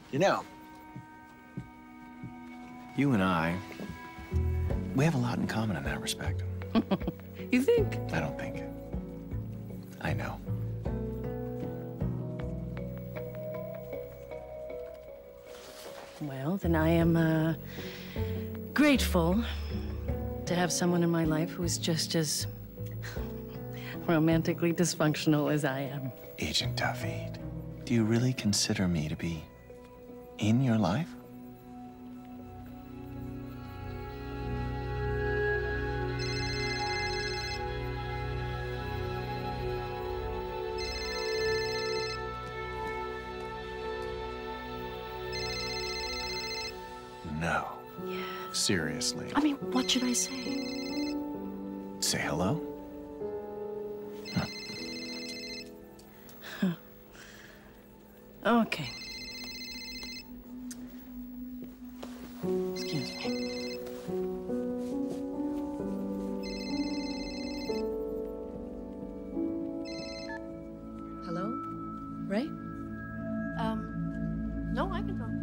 You know, you and I, we have a lot in common in that respect. You think? I don't think. I know. Well, then I am grateful to have someone in my life who is just as romantically dysfunctional as I am. Agent David, do you really consider me to be in your life? No. Yeah. Seriously. I mean, what should I say? Say hello? Okay. Excuse me. Hello? Ray? No, I can talk.